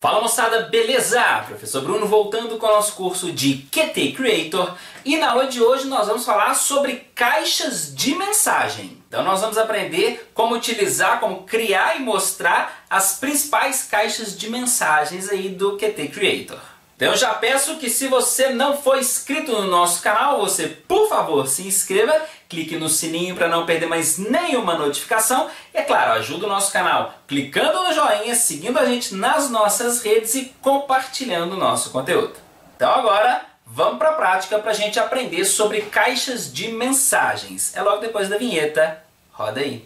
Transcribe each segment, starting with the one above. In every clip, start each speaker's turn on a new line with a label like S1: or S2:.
S1: Fala moçada, beleza? Professor Bruno voltando com o nosso curso de QT Creator e na aula de hoje nós vamos falar sobre caixas de mensagem. Então nós vamos aprender como utilizar, como criar e mostrar as principais caixas de mensagens aí do QT Creator. Então eu já peço que se você não for inscrito no nosso canal, você por favor se inscreva, clique no sininho para não perder mais nenhuma notificação e é claro, ajuda o nosso canal clicando no joinha, seguindo a gente nas nossas redes e compartilhando o nosso conteúdo. Então agora vamos para a prática para a gente aprender sobre caixas de mensagens. É logo depois da vinheta, roda aí!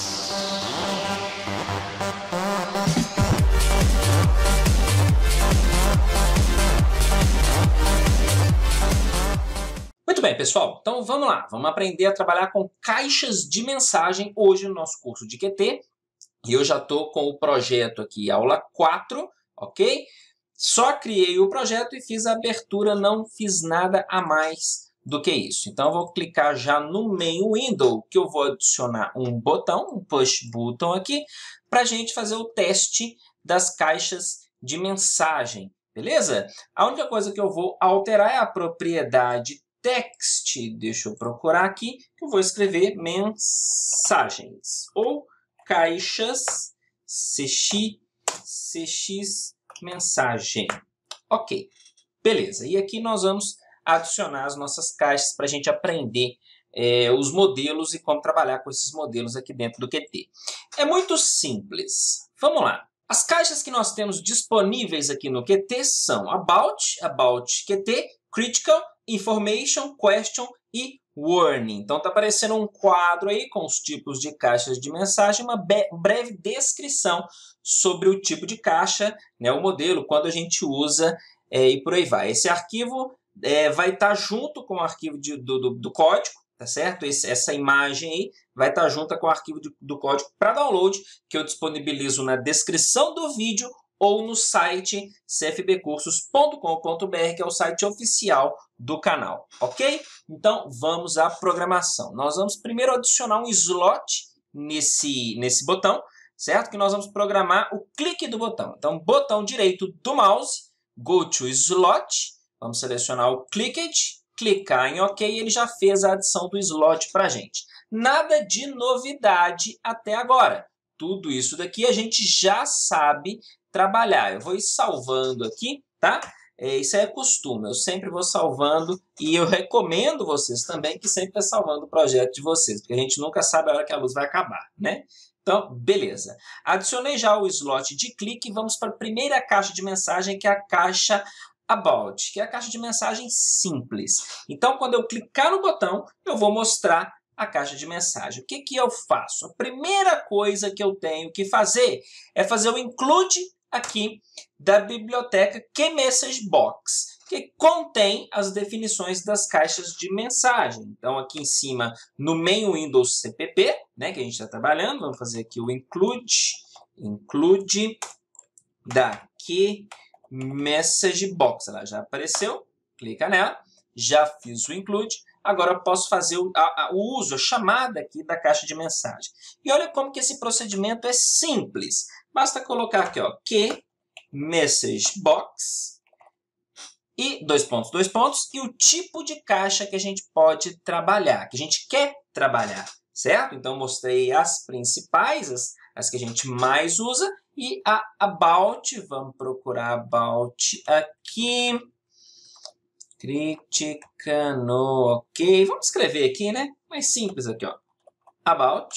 S1: Muito bem, pessoal, então vamos lá, vamos aprender a trabalhar com caixas de mensagem hoje no nosso curso de QT. E eu já estou com o projeto aqui, aula 4, ok? Só criei o projeto e fiz a abertura, não fiz nada a mais do que isso. Então eu vou clicar já no main window, que eu vou adicionar um botão, um push button aqui, para a gente fazer o teste das caixas de mensagem, beleza? A única coisa que eu vou alterar é a propriedade text, deixa eu procurar aqui, que eu vou escrever mensagens, ou caixas cx mensagem. Ok, beleza. E aqui nós vamos adicionar as nossas caixas para a gente aprender os modelos e como trabalhar com esses modelos aqui dentro do QT. É muito simples. Vamos lá. As caixas que nós temos disponíveis aqui no QT são About QT, Critical, Information, Question e Warning. Então está aparecendo um quadro aí com os tipos de caixas de mensagem, uma breve descrição sobre o tipo de caixa, né, o modelo, quando a gente usa e por aí vai. Esse arquivo vai estar junto com o arquivo do código, tá certo? Essa imagem aí vai estar junto com o arquivo do código para download, que eu disponibilizo na descrição do vídeo ou no site cfbcursos.com.br, que é o site oficial do canal, ok? Então, vamos à programação. Nós vamos primeiro adicionar um slot nesse botão, certo? Que nós vamos programar o clique do botão. Então, botão direito do mouse, go to slot, vamos selecionar o clicked, clicar em OK, e ele já fez a adição do slot para a gente. Nada de novidade até agora. Tudo isso daqui a gente já sabe trabalhar. Eu vou ir salvando aqui, tá? Isso é costume, eu sempre vou salvando e eu recomendo vocês também que sempre estão salvando o projeto de vocês, porque a gente nunca sabe a hora que a luz vai acabar, né? Então, beleza. Adicionei já o slot de clique e vamos para a primeira caixa de mensagem, que é a caixa About, que é a caixa de mensagem simples. Então, quando eu clicar no botão, eu vou mostrar a caixa de mensagem. O que eu faço? A primeira coisa que eu tenho que fazer é fazer o include aqui da biblioteca QMessageBox, que contém as definições das caixas de mensagem. Então, aqui em cima, no main Windows CPP, né, que a gente está trabalhando, vamos fazer aqui o include da QMessageBox. Ela já apareceu, clica nela, já fiz o include. Agora eu posso fazer o uso, a chamada aqui da caixa de mensagem. E olha como que esse procedimento é simples. Basta colocar aqui, ó, QMessageBox e dois pontos, e o tipo de caixa que a gente pode trabalhar, que a gente quer trabalhar, certo? Então, mostrei as principais, as que a gente mais usa, e a About, vamos procurar About aqui. Criticando, ok. Vamos escrever aqui, né? Mais simples aqui, ó. About.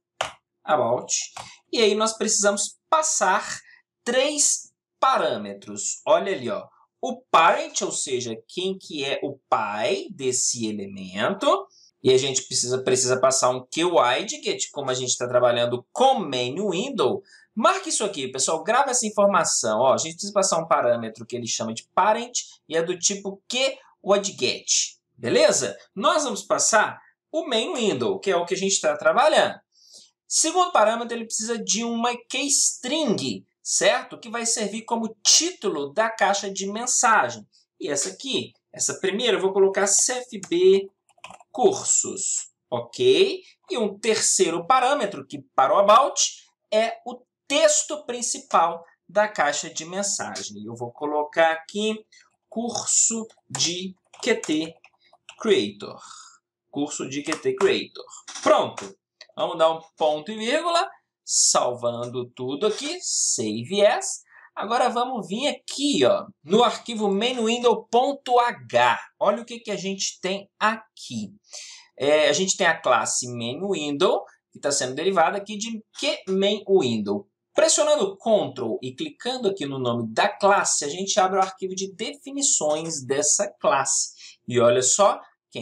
S1: E aí nós precisamos passar 3 parâmetros. Olha ali, ó. O parent, ou seja, quem que é o pai desse elemento. E a gente precisa passar um QWidget, como a gente está trabalhando com main window. Marque isso aqui, pessoal, grava essa informação. Ó, a gente precisa passar um parâmetro que ele chama de parent e é do tipo QWidget, beleza? Nós vamos passar o main window, que é o que a gente está trabalhando. Segundo parâmetro, ele precisa de uma keystring, certo? Que vai servir como título da caixa de mensagem. E essa aqui, essa primeira, eu vou colocar CFB Cursos, ok? E um terceiro parâmetro, que para o About, é o texto principal da caixa de mensagem. Eu vou colocar aqui curso de Qt Creator. Curso de Qt Creator. Pronto. Vamos dar um ponto e vírgula, salvando tudo aqui, Save As. Agora vamos vir aqui, ó, no arquivo mainWindow.h. Olha o que a gente tem aqui. A gente tem a classe mainWindow, que está sendo derivada aqui de QMainWindow. Pressionando Ctrl e clicando aqui no nome da classe, a gente abre o arquivo de definições dessa classe. E olha só,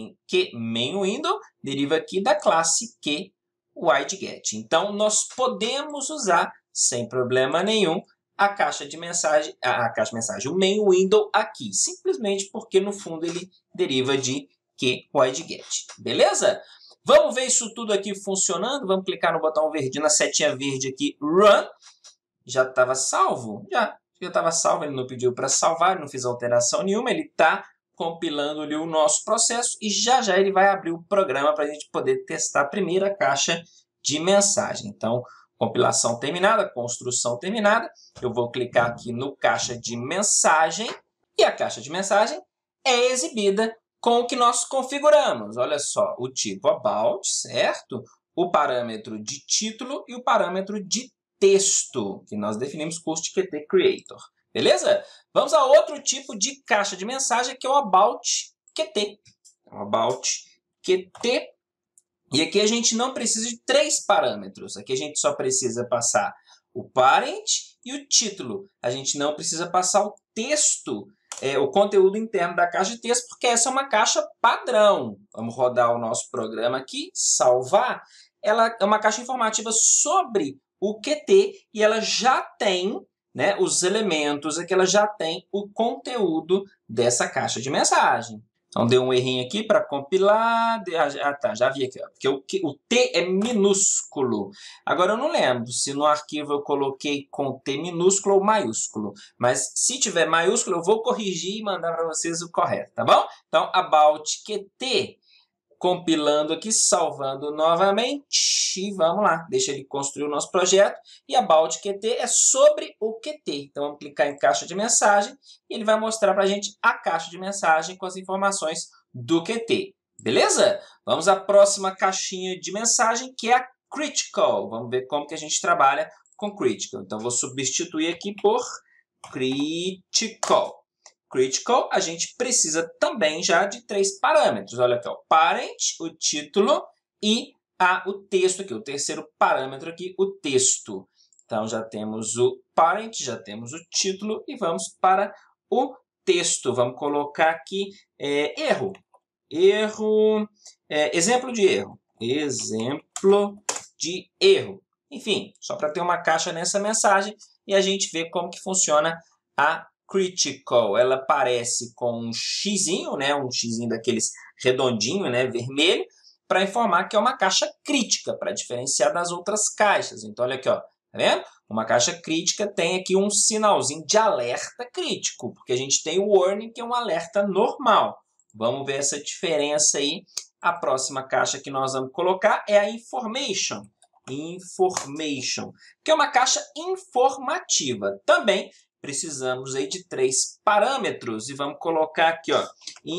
S1: QMainWindow deriva aqui da classe QWidget. Então, nós podemos usar, sem problema nenhum, a caixa de mensagem, o mainWindow aqui, simplesmente porque no fundo ele deriva de QWidget. Beleza? Vamos ver isso tudo aqui funcionando. Vamos clicar no botão verde, na setinha verde aqui, Run. Já estava salvo? Já estava salvo, ele não pediu para salvar, não fiz alteração nenhuma, ele está compilando ali o nosso processo e já ele vai abrir o programa para a gente poder testar a primeira caixa de mensagem. Então, compilação terminada, construção terminada. Eu vou clicar aqui no caixa de mensagem e a caixa de mensagem é exibida com o que nós configuramos. Olha só, o tipo About, certo? O parâmetro de título e o parâmetro de texto, que nós definimos curso de Qt Creator. Beleza? Vamos a outro tipo de caixa de mensagem, que é o About Qt. About Qt. E aqui a gente não precisa de 3 parâmetros. Aqui a gente só precisa passar o parent e o título. A gente não precisa passar o texto, o conteúdo interno da caixa de texto, porque essa é uma caixa padrão. Vamos rodar o nosso programa aqui, salvar. Ela é uma caixa informativa sobre o Qt e ela já tem, né, os elementos, aqui ela já tem o conteúdo dessa caixa de mensagem. Então, deu um errinho aqui para compilar. Tá, já vi aqui, ó, porque o T é minúsculo. Agora, eu não lembro se no arquivo eu coloquei com T minúsculo ou maiúsculo. Mas, se tiver maiúsculo, eu vou corrigir e mandar para vocês o correto, tá bom? Então, About Qt. Compilando aqui, salvando novamente. E vamos lá, deixa ele construir o nosso projeto. E About Qt é sobre o Qt. Então, vamos clicar em caixa de mensagem e ele vai mostrar para a gente a caixa de mensagem com as informações do Qt. Beleza? Vamos à próxima caixinha de mensagem, que é a Critical. Vamos ver como que a gente trabalha com Critical. Então, vou substituir aqui por Critical. Critical, a gente precisa também já de 3 parâmetros. Olha aqui, ó, parent, o título e o texto aqui, o terceiro parâmetro aqui, o texto. Então, já temos o parent, já temos o título e vamos para o texto. Vamos colocar aqui erro. Exemplo de erro. Exemplo de erro. Enfim, só para ter uma caixa nessa mensagem e a gente vê como que funciona a Critical. Ela aparece com um xizinho, né, um xizinho daqueles redondinho, né, vermelho, para informar que é uma caixa crítica, para diferenciar das outras caixas. Então, olha aqui, ó, tá vendo? Uma caixa crítica tem aqui um sinalzinho de alerta crítico, porque a gente tem o warning, que é um alerta normal. Vamos ver essa diferença aí. A próxima caixa que nós vamos colocar é a Information. Information, que é uma caixa informativa. Também precisamos aí de 3 parâmetros e vamos colocar aqui, ó,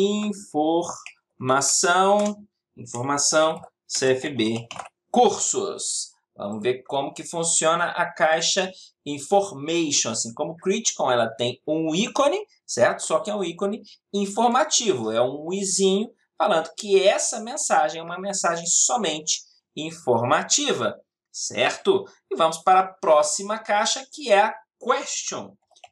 S1: informação CFB cursos. Vamos ver como que funciona a caixa Information. Assim como Critical, ela tem um ícone, certo? Só que é um ícone informativo, é um izinho falando que essa mensagem é uma mensagem somente informativa, certo? E vamos para a próxima caixa, que é a Question.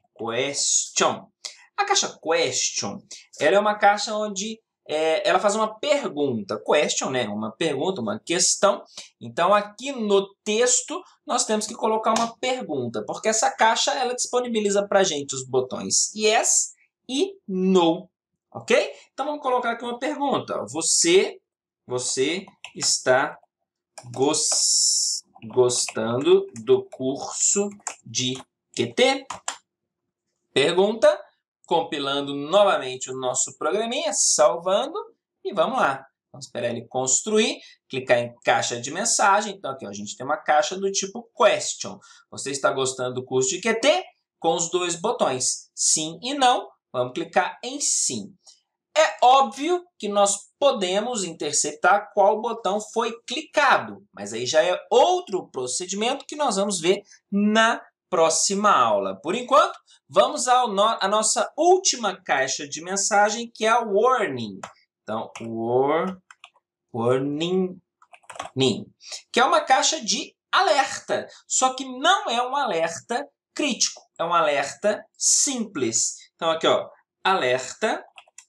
S1: A caixa Question, ela é uma caixa onde ela faz uma pergunta. Question, né? Uma pergunta, uma questão. Então, aqui no texto, nós temos que colocar uma pergunta, porque essa caixa ela disponibiliza para a gente os botões Yes e No. Ok? Então, vamos colocar aqui uma pergunta. Você está gostando do curso de Qt? Pergunta, compilando novamente o nosso programinha, salvando e vamos lá. Vamos esperar ele construir, clicar em caixa de mensagem. Então, aqui ó, a gente tem uma caixa do tipo Question. Você está gostando do curso de Qt? com os dois botões, sim e não. Vamos clicar em sim. É óbvio que nós podemos interceptar qual botão foi clicado, mas aí já é outro procedimento que nós vamos ver na próxima aula. Por enquanto, vamos à nossa última caixa de mensagem, que é a warning. Então, warning, que é uma caixa de alerta, só que não é um alerta crítico, é um alerta simples. Então, aqui, ó, alerta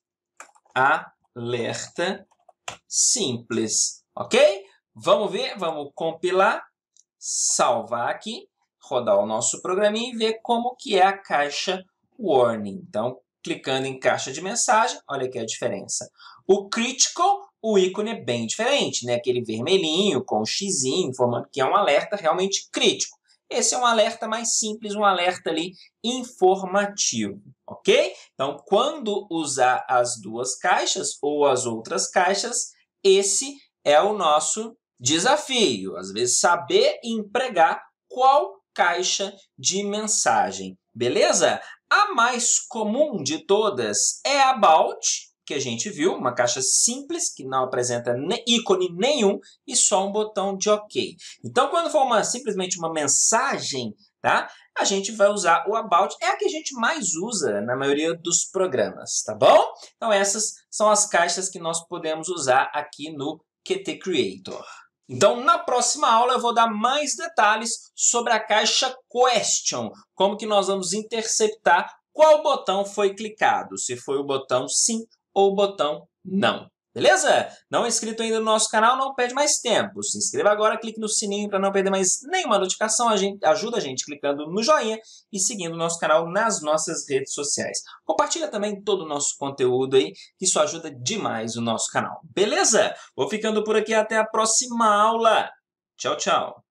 S1: simples, ok? Vamos ver, vamos compilar, salvar aqui, rodar o nosso programinha e ver como que é a caixa warning. Então, clicando em caixa de mensagem, olha aqui a diferença. O critical, o ícone é bem diferente, né? Aquele vermelhinho com o xizinho, informando que é um alerta realmente crítico. Esse é um alerta mais simples, um alerta ali informativo, ok? Então, quando usar as duas caixas ou as outras caixas, esse é o nosso desafio. Às vezes, saber empregar qual caixa de mensagem, beleza? A mais comum de todas é a About, que a gente viu, uma caixa simples, que não apresenta ícone nenhum e só um botão de OK. Então, quando for simplesmente uma mensagem, tá? A gente vai usar o About, é a que a gente mais usa na maioria dos programas, tá bom? Então, essas são as caixas que nós podemos usar aqui no Qt Creator. Então, na próxima aula, eu vou dar mais detalhes sobre a caixa Question, como que nós vamos interceptar qual botão foi clicado, se foi o botão sim ou o botão não. Beleza? Não é inscrito ainda no nosso canal, não perde mais tempo. Se inscreva agora, clique no sininho para não perder mais nenhuma notificação. Ajuda a gente clicando no joinha e seguindo o nosso canal nas nossas redes sociais. Compartilha também todo o nosso conteúdo aí, que isso ajuda demais o nosso canal. Beleza? Vou ficando por aqui, até a próxima aula. Tchau, tchau.